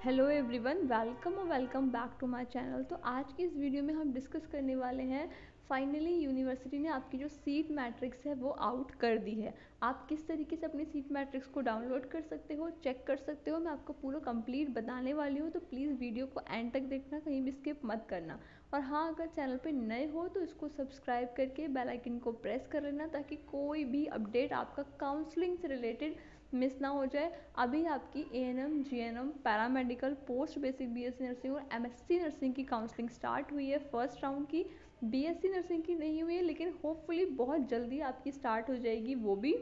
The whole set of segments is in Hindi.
हेलो एवरीवन, वेलकम और welcome back to my channel. तो आज की इस वीडियो में हम डिस्कस करने वाले हैं फाइनली यूनिवर्सिटी ने आपकी जो सीट मैट्रिक्स है वो आउट कर दी है। आप किस तरीके से अपनी सीट मैट्रिक्स को डाउनलोड कर सकते हो, चेक कर सकते हो, मैं आपको पूरा कंप्लीट बताने वाली हूँ। तो प्लीज़ वीडियो को एंड तक देखना, कहीं भी स्किप मत करना। और हाँ, अगर चैनल पे नए हो तो इसको सब्सक्राइब करके बेल आइकन को प्रेस कर लेना, ताकि कोई भी अपडेट आपका काउंसलिंग से रिलेटेड मिस ना हो जाए। अभी आपकी ANM, GNM, paramedical, post basic BSc nursing और एमएससी नर्सिंग की काउंसलिंग स्टार्ट हुई है फर्स्ट राउंड की। बीएससी नर्सिंग की नहीं हुई है, लेकिन होपफुली बहुत जल्दी आपकी स्टार्ट हो जाएगी वो भी।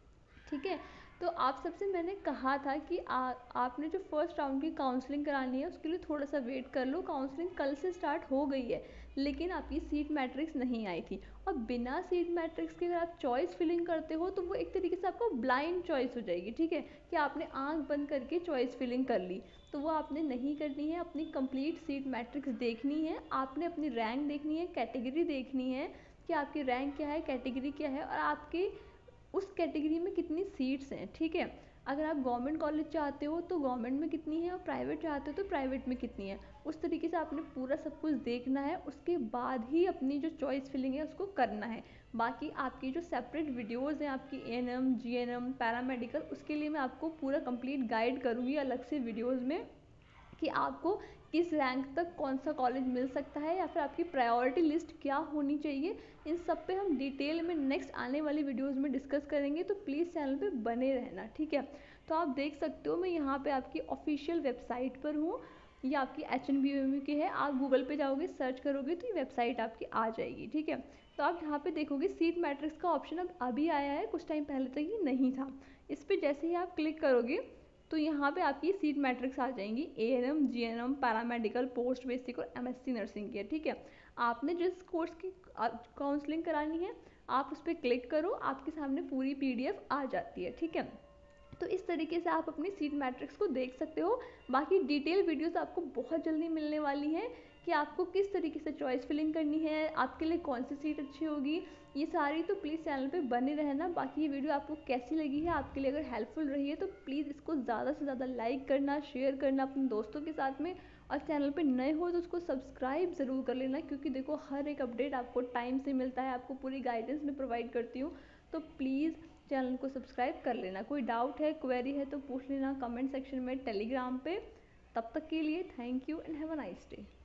ठीक है, तो आप सबसे मैंने कहा था कि आपने जो फर्स्ट राउंड की काउंसलिंग करानी है उसके लिए थोड़ा सा वेट कर लो। काउंसलिंग कल से स्टार्ट हो गई है, लेकिन आपकी सीट मैट्रिक्स नहीं आई थी। और बिना सीट मैट्रिक्स के अगर आप चॉइस फिलिंग करते हो तो वो एक तरीके से आपको ब्लाइंड चॉइस हो जाएगी। ठीक है, कि आपने आंख बंद करके चॉइस फिलिंग कर ली, तो वो आपने नहीं करनी है। अपनी कंप्लीट सीट मैट्रिक्स देखनी है, आपने अपनी रैंक देखनी है, कैटेगरी देखनी है कि आपकी रैंक क्या है, कैटेगरी क्या है और आपकी उस कैटेगरी में कितनी सीट्स हैं। ठीक है, अगर आप गवर्नमेंट कॉलेज चाहते हो तो गवर्नमेंट में कितनी है, और प्राइवेट चाहते हो तो प्राइवेट में कितनी है। उस तरीके से आपने पूरा सब कुछ देखना है, उसके बाद ही अपनी जो चॉइस फिलिंग है उसको करना है। बाकी आपकी जो सेपरेट वीडियोज़ हैं आपकी एएनएम, जीएनएम, पैरामेडिकल, उसके लिए मैं आपको पूरा कंप्लीट गाइड करूँगी अलग से वीडियोज़ में कि आपको किस रैंक तक कौन सा कॉलेज मिल सकता है, या फिर आपकी प्रायोरिटी लिस्ट क्या होनी चाहिए। इन सब पे हम डिटेल में नेक्स्ट आने वाली वीडियोस में डिस्कस करेंगे, तो प्लीज़ चैनल पे बने रहना। ठीक है, तो आप देख सकते हो मैं यहाँ पे आपकी ऑफिशियल वेबसाइट पर हूँ। ये आपकी HNBUM की है। आप गूगल पे जाओगे, सर्च करोगे तो ये वेबसाइट आपकी आ जाएगी। ठीक है, तो आप यहाँ पे देखोगे सीट मैट्रिक्स का ऑप्शन अब अभी आया है, कुछ टाइम पहले तक ये नहीं था। इस पर जैसे ही आप क्लिक करोगे तो यहाँ पे आपकी सीट मैट्रिक्स आ जाएंगी। ANM, GNM, paramedical, post basic और एमएससी नर्सिंग की है। ठीक है, आपने जिस कोर्स की काउंसलिंग करानी है आप उस पर क्लिक करो, आपके सामने पूरी पीडीएफ आ जाती है। ठीक है, तो इस तरीके से आप अपनी सीट मैट्रिक्स को देख सकते हो। बाकी डिटेल वीडियोस आपको बहुत जल्दी मिलने वाली हैं कि आपको किस तरीके से चॉइस फिलिंग करनी है, आपके लिए कौन सी सीट अच्छी होगी, ये सारी। तो प्लीज़ चैनल पे बने रहना। बाकी ये वीडियो आपको कैसी लगी है, आपके लिए अगर हेल्पफुल रही है तो प्लीज़ इसको ज़्यादा से ज़्यादा लाइक करना, शेयर करना अपने दोस्तों के साथ में। और चैनल पे नए हो तो उसको सब्सक्राइब ज़रूर कर लेना, क्योंकि देखो हर एक अपडेट आपको टाइम से मिलता है, आपको पूरी गाइडेंस में प्रोवाइड करती हूँ। तो प्लीज़ चैनल को सब्सक्राइब कर लेना। कोई डाउट है, क्वेरी है तो पूछ लेना कमेंट सेक्शन में, टेलीग्राम पे। तब तक के लिए thank you and have a nice day.